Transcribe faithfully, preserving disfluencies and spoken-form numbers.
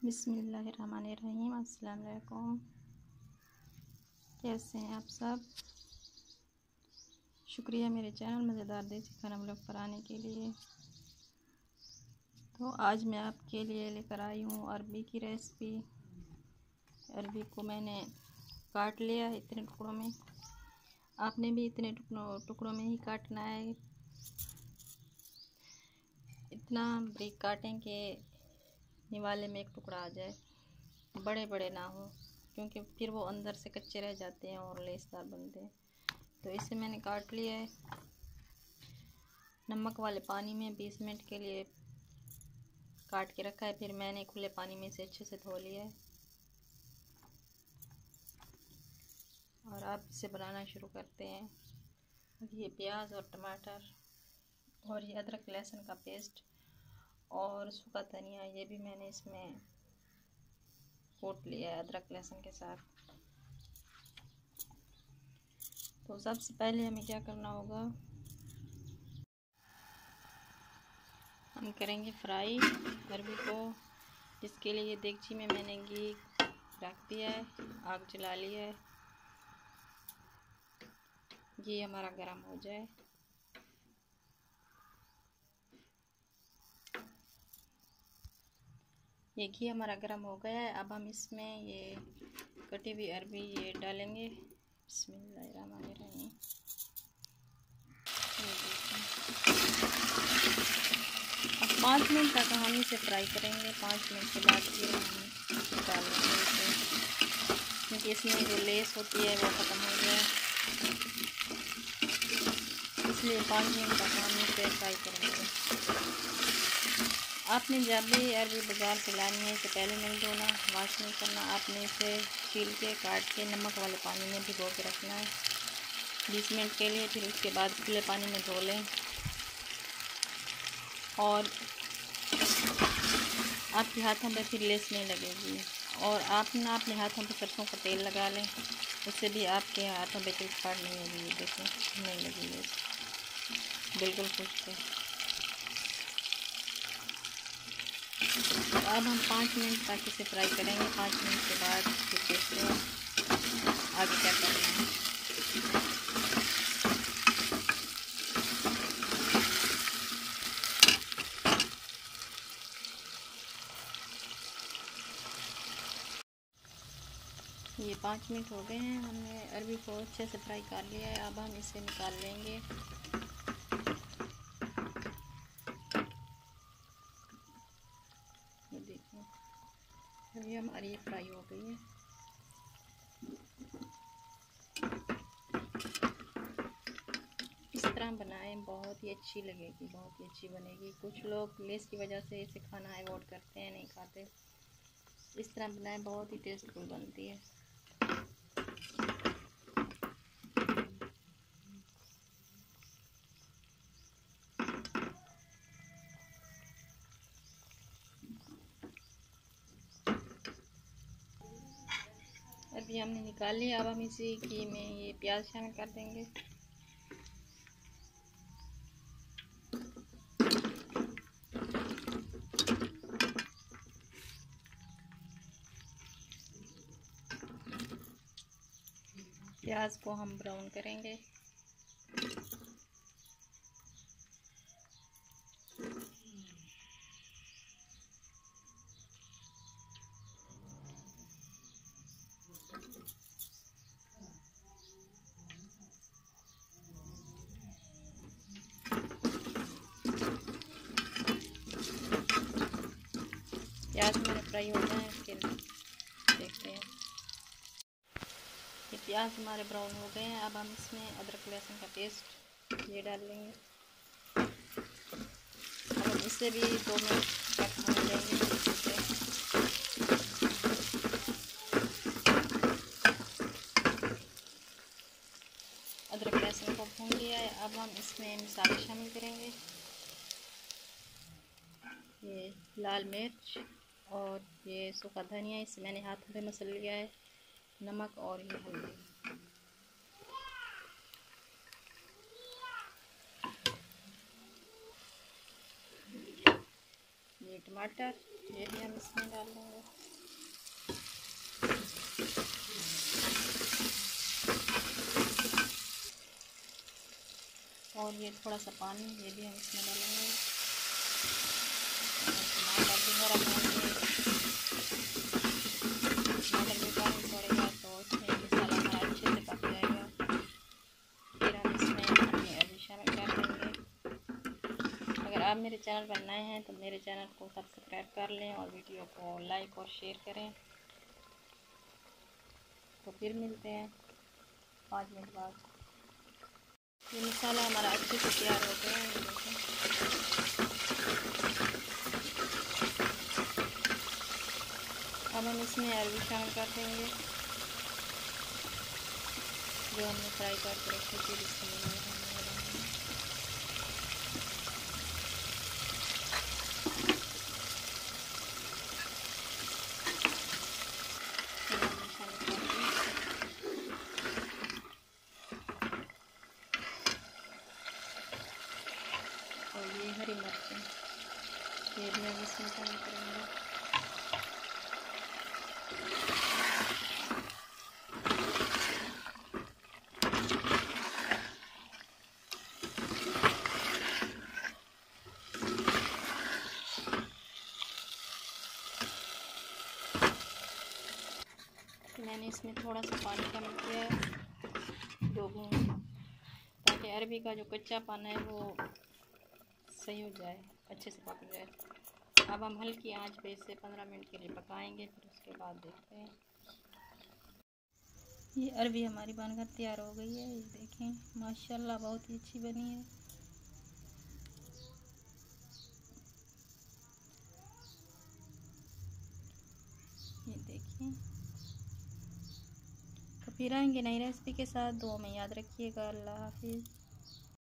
बिस्मिल्लाहिर्रहमानिर्रहीम। अस्सलाम वालेकुम। कैसे हैं आप सब? शुक्रिया मेरे चैनल मज़ेदार देसी खाना व्लॉग पर आने के लिए। तो आज मैं आपके लिए लेकर आई हूँ अरबी की रेसिपी। अरबी को मैंने काट लिया है इतने टुकड़ों में। आपने भी इतने टुकड़ों में ही काटना है। इतना बारीक काटें कि निवाले में एक टुकड़ा आ जाए, बड़े बड़े ना हो, क्योंकि फिर वो अंदर से कच्चे रह जाते हैं और लेसदार बनते हैं। तो इसे मैंने काट लिया है। नमक वाले पानी में बीस मिनट के लिए काट के रखा है। फिर मैंने खुले पानी में इसे अच्छे से धो लिया है। और अब इसे बनाना शुरू करते हैं। ये प्याज और टमाटर और ये अदरक लहसुन का पेस्ट और सूखा धनिया, ये भी मैंने इसमें कूट लिया है अदरक लहसुन के साथ। तो सबसे पहले हमें क्या करना होगा, हम करेंगे फ्राई अरबी को। इसके लिए देगची में मैंने घी रख दिया है, आग जला लिया है। घी हमारा गर्म हो जाए। ये घी हमारा गर्म हो गया है। अब हम इसमें ये कटी हुई अरबी ये डालेंगे। बिस्मिल्लाहिर्रहमानिर्रहीम। अब पाँच मिनट तक हम इसे फ्राई करेंगे। पाँच मिनट के बाद फिर हम डालेंगे इसे, क्योंकि इसमें जो लेस होती है वो ख़त्म हो जाए, इसलिए पाँच मिनट तक हम इसे फ्राई करेंगे। आपने जब भी अरबी बाज़ार से लानी है इसे पहले नहीं धोना, वाश नहीं करना। आपने इसे छील के काट के नमक वाले पानी में भिगो के रखना है बीस मिनट के लिए। फिर उसके बाद खुले पानी में धो लें और आपके हाथों पे फिर लेस नहीं लगेगी। और आप ना अपने हाथों पे सरसों का तेल लगा लें, उससे भी आपके हाथों पे चिपचिपाहट नहीं होगी। देखें, नहीं लगी लेस, बिल्कुल खुश्क है। अब हम पाँच मिनट तक इसे फ्राई करेंगे। पाँच मिनट के बाद फिर देखते हैं आगे क्या करना है। ये पाँच मिनट हो गए हैं, हमने अरबी को अच्छे से फ्राई कर लिया है। अब हम इसे निकाल लेंगे। ये देखिए, अभी हमारी ये फ्राई हो गई है। इस तरह बनाएं, बहुत ही अच्छी लगेगी, बहुत ही अच्छी बनेगी। कुछ लोग लेस की वजह से इसे खाना अवॉइड करते हैं, नहीं खाते। इस तरह बनाएं, बहुत ही टेस्टफुल बनती है। अभी हमने निकाल लिया। अब हम इसी घी में ये प्याज शामिल कर देंगे। प्याज को हम ब्राउन करेंगे। प्याज हमारे फ्राई हो जाए फिर देखते हैं। ये प्याज हमारे ब्राउन हो गए हैं। अब हम इसमें अदरक लहसुन का पेस्ट ये डाल लेंगे। अब हम इसे भी दो मिनट तक भून लेंगे। अदरक लहसुन को भून लिया है। अब हम इसमें मसाले शामिल करेंगे। ये लाल मिर्च और ये सूखा धनिया, इसे मैंने हाथों पे मसल लिया है। नमक और ये हल्दी। ये टमाटर ये भी हम इसमें डाल देंगे। और ये थोड़ा सा पानी, ये भी हम इसमें डालेंगे। टमाटर भी मेरा टमाटर भी पानी छोड़ेगा तो इसमें मसाला हमारा अच्छे से पक जाएगा। फिर हम इसमें अपनी अरबी शामिल कर देंगे। अगर आप मेरे चैनल पर नए हैं तो मेरे चैनल को सब्सक्राइब कर लें और वीडियो को लाइक और शेयर करें। तो फिर मिलते हैं पाँच मिनट बाद। ये मसाला हमारा अच्छे से तैयार हो गया है। अब हम इसमें अरबी शामिल कर देंगे जो हमने फ्राई करके रखी थी। इसमें और ये हरी मिर्चें, ये भी हम इसमें शामिल करेंगे। मैंने इसमें थोड़ा सा पानी शामिल किया है, दो बूंद, ताकि अरबी का जो कच्चापन है वो सही हो जाए, अच्छे से पक जाए। अब हम हल्की आंच पे इसे पंद्रह मिनट के लिए पकाएंगे, फिर उसके बाद देखते हैं। ये अरबी हमारी बनकर तैयार हो गई है। ये देखें माशाल्लाह बहुत ही अच्छी बनी है। ये देखिए, तो फिर आएंगे नई रेसिपी के साथ। दुआ में याद रखिएगा। अल्लाह हाफिज़।